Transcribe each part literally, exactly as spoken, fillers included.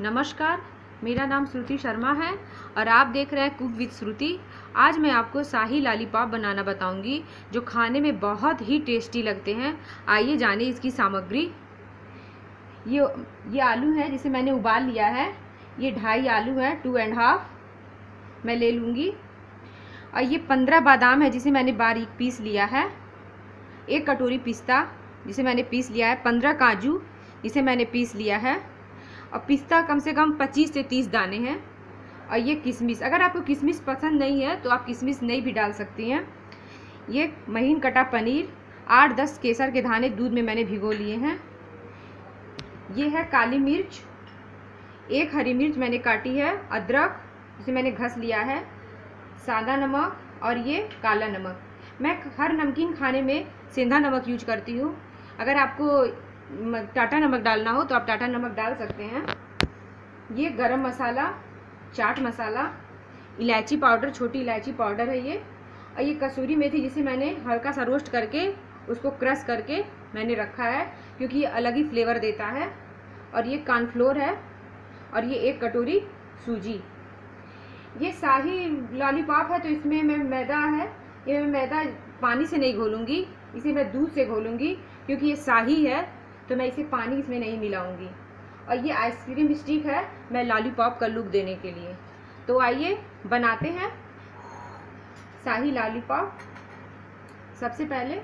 नमस्कार, मेरा नाम श्रुति शर्मा है और आप देख रहे हैं कुक विद श्रुति। आज मैं आपको शाही लॉलीपॉप बनाना बताऊंगी जो खाने में बहुत ही टेस्टी लगते हैं। आइए जाने इसकी सामग्री। ये ये आलू है जिसे मैंने उबाल लिया है। ये ढाई आलू है, टू एंड हाफ मैं ले लूँगी। और ये पंद्रह बादाम है जिसे मैंने बारीक पीस लिया है। एक कटोरी पिस्ता जिसे मैंने पीस लिया है। पंद्रह काजू जिसे मैंने पीस लिया है। और पिस्ता कम से कम पच्चीस से तीस दाने हैं। और ये किशमिश, अगर आपको किशमिश पसंद नहीं है तो आप किशमिश नहीं भी डाल सकती हैं। ये महीन कटा पनीर, आठ दस केसर के दाने दूध में मैंने भिगो लिए हैं। ये है काली मिर्च, एक हरी मिर्च मैंने काटी है। अदरक जिसे मैंने घस लिया है। सादा नमक और ये काला नमक। मैं हर नमकीन खाने में सेंधा नमक यूज करती हूँ। अगर आपको टाटा नमक डालना हो तो आप टाटा नमक डाल सकते हैं। ये गरम मसाला, चाट मसाला, इलायची पाउडर, छोटी इलायची पाउडर है ये। और ये कसूरी मेथी जिसे मैंने हल्का सा रोस्ट करके उसको क्रश करके मैंने रखा है क्योंकि ये अलग ही फ्लेवर देता है। और ये कॉर्नफ्लोर है। और ये एक कटोरी सूजी। ये शाही लॉलीपॉप है तो इसमें मैं मैदा है, ये मैं मैदा पानी से नहीं घोलूँगी, इसे मैं दूध से घोलूँगी क्योंकि ये शाही है तो मैं इसे पानी इसमें नहीं मिलाऊंगी। और ये आइसक्रीम स्टिक है मैं लॉलीपॉप का लुक देने के लिए। तो आइए बनाते हैं शाही लॉलीपॉप। सबसे पहले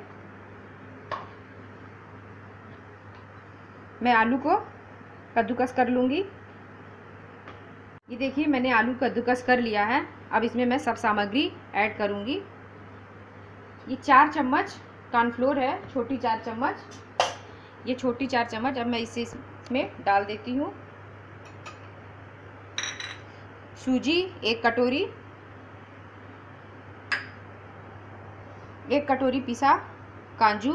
मैं आलू को कद्दूकस कर लूँगी। ये देखिए मैंने आलू कद्दूकस कर लिया है। अब इसमें मैं सब सामग्री ऐड करूँगी। ये चार चम्मच कॉर्नफ्लोर है, छोटी चार चम्मच। ये छोटी चार चम्मच अब मैं इसे इसमें डाल देती हूँ। सूजी एक कटोरी, एक कटोरी पिसा काजू,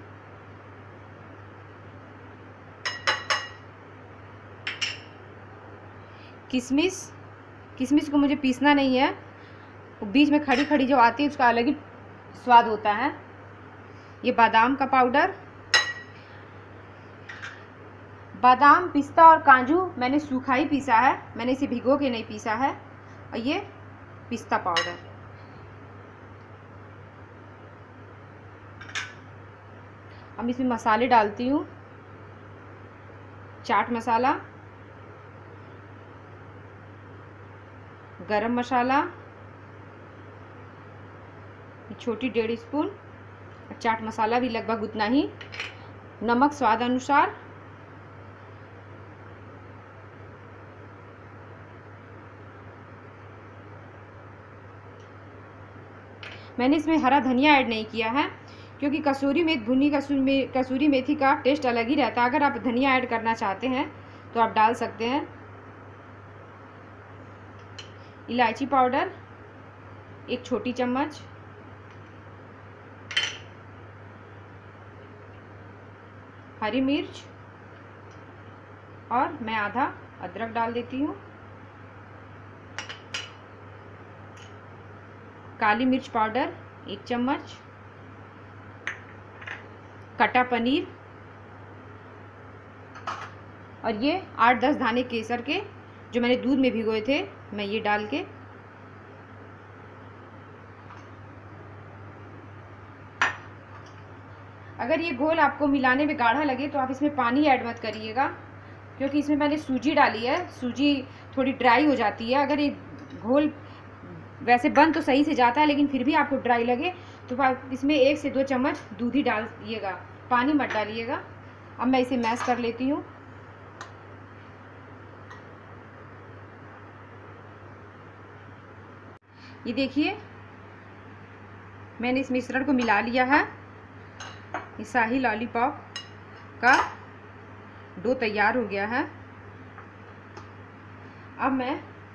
किशमिश। किशमिश को मुझे पीसना नहीं है, बीच में खड़ी खड़ी जो आती है उसका अलग ही स्वाद होता है। ये बादाम का पाउडर। बादाम, पिस्ता और काजू मैंने सूखा ही पीसा है, मैंने इसे भिगो के नहीं पीसा है। और ये पिस्ता पाउडर। अब इसमें मसाले डालती हूँ। चाट मसाला, गरम मसाला छोटी डेढ़ स्पून, चाट मसाला भी लगभग उतना ही, नमक स्वाद अनुसार। मैंने इसमें हरा धनिया ऐड नहीं किया है क्योंकि कसूरी मेथी, भुनी कसूरी कसूरी मेथी का टेस्ट अलग ही रहता है। अगर आप धनिया ऐड करना चाहते हैं तो आप डाल सकते हैं। इलायची पाउडर एक छोटी चम्मच, हरी मिर्च और मैं आधा अदरक डाल देती हूँ। काली मिर्च पाउडर एक चम्मच, कटा पनीर और ये आठ दस दाने केसर के जो मैंने दूध में भिगोए थे मैं ये डाल के अगर ये घोल आपको मिलाने में गाढ़ा लगे तो आप इसमें पानी ऐड मत करिएगा क्योंकि इसमें मैंने सूजी डाली है। सूजी थोड़ी ड्राई हो जाती है। अगर ये घोल वैसे बन तो सही से जाता है लेकिन फिर भी आपको ड्राई लगे तो आप इसमें एक से दो चम्मच दूध ही डालिएगा, पानी मत डालिएगा। अब मैं इसे मैश कर लेती हूँ। ये देखिए मैंने इस मिश्रण को मिला लिया है। ये शाही लॉलीपॉप का डो तैयार हो गया है। अब मैं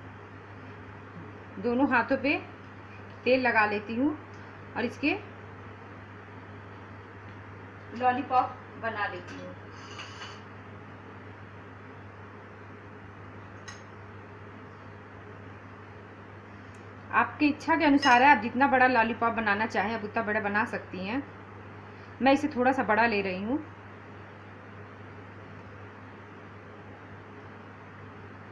दोनों हाथों पे तेल लगा लेती हूँ और इसके लॉलीपॉप बना लेती हूँ। आपकी इच्छा के अनुसार है, आप जितना बड़ा लॉलीपॉप बनाना चाहें आप उतना बड़ा बना सकती हैं। मैं इसे थोड़ा सा बड़ा ले रही हूँ।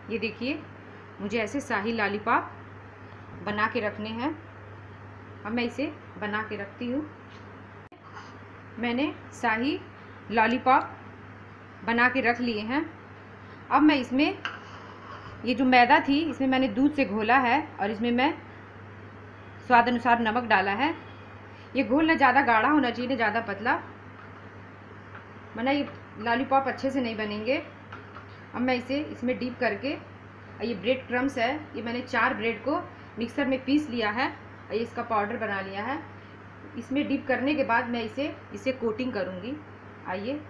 ये देखिए, मुझे ऐसे शाही लॉलीपॉप बना के रखने हैं। अब मैं इसे बना के रखती हूँ। मैंने शाही लॉलीपॉप बना के रख लिए हैं। अब मैं इसमें ये जो मैदा थी, इसमें मैंने दूध से घोला है और इसमें मैं स्वाद अनुसार नमक डाला है। ये घोल न ज़्यादा गाढ़ा होना चाहिए, न ज़्यादा पतला, वरना ये लॉलीपॉप अच्छे से नहीं बनेंगे। अब मैं इसे इसमें डीप करके, ये ब्रेड क्रम्स है, ये मैंने चार ब्रेड को मिक्सर में पीस लिया है और ये इसका पाउडर बना लिया है। इसमें डीप करने के बाद मैं इसे इसे कोटिंग करूँगी। आइए,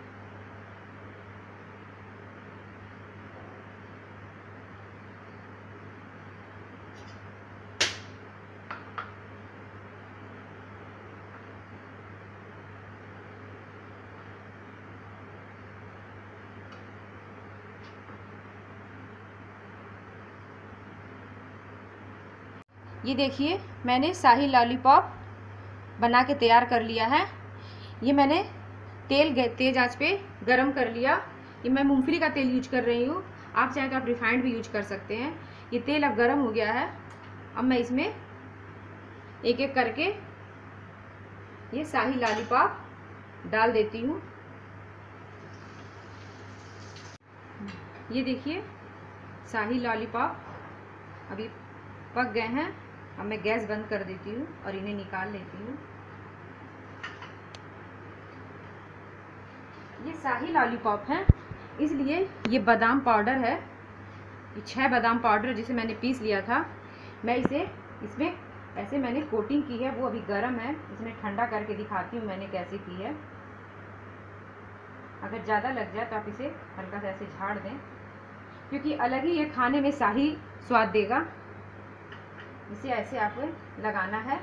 ये देखिए, मैंने शाही लॉलीपॉप बना के तैयार कर लिया है। ये मैंने तेल तेज आंच पे गरम कर लिया। ये मैं मूंगफली का तेल यूज कर रही हूँ, आप चाहे तो आप रिफाइंड भी यूज कर सकते हैं। ये तेल अब गरम हो गया है। अब मैं इसमें एक एक करके ये शाही लॉलीपॉप डाल देती हूँ। ये देखिए, शाही लॉलीपॉप अभी पक गए हैं। अब मैं गैस बंद कर देती हूँ और इन्हें निकाल लेती हूँ। ये शाही लॉलीपॉप है, इसलिए ये बादाम पाउडर है। ये छह बादाम पाउडर जिसे मैंने पीस लिया था। मैं इसे इसमें ऐसे मैंने कोटिंग की है, वो अभी गर्म है। इसमें ठंडा करके दिखाती हूँ मैंने कैसे की है। अगर ज़्यादा लग जाए तो आप इसे हल्का सा ऐसे झाड़ दें, क्योंकि अलग ही ये खाने में शाही स्वाद देगा। इसे ऐसे आपको लगाना है।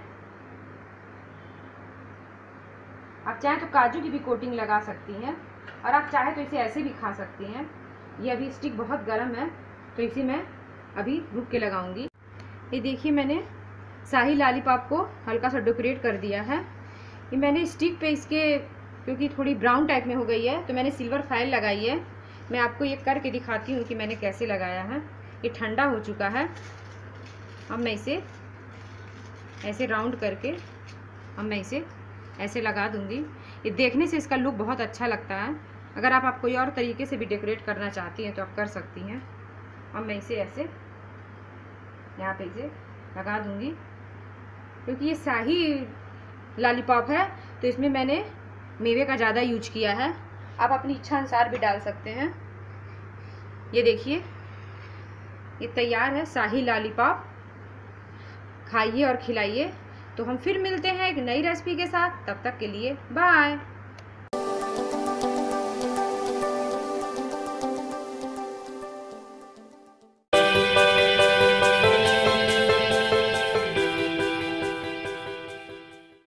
आप चाहें तो काजू की भी कोटिंग लगा सकती हैं और आप चाहे तो इसे ऐसे भी खा सकती हैं। ये अभी स्टिक बहुत गर्म है तो इसे मैं अभी रुक के लगाऊंगी। ये देखिए, मैंने शाही लॉलीपॉप को हल्का सा डेकोरेट कर दिया है। ये मैंने स्टिक पे इसके, क्योंकि थोड़ी ब्राउन टाइप में हो गई है तो मैंने सिल्वर फाइल लगाई है। मैं आपको ये करके दिखाती हूँ कि मैंने कैसे लगाया है। ये ठंडा हो चुका है। अब मैं इसे ऐसे राउंड करके अब मैं इसे ऐसे लगा दूंगी। ये देखने से इसका लुक बहुत अच्छा लगता है। अगर आप, आप कोई और तरीके से भी डेकोरेट करना चाहती हैं तो आप कर सकती हैं। अब मैं इसे ऐसे यहाँ पे इसे लगा दूंगी। क्योंकि ये शाही लॉलीपॉप है तो इसमें मैंने मेवे का ज़्यादा यूज किया है। आप अपनी इच्छा अनुसार भी डाल सकते हैं। ये देखिए, ये तैयार है शाही लॉलीपॉप। खाइए और खिलाइए। तो हम फिर मिलते हैं एक नई रेसिपी के साथ। तब तक के लिए बाय।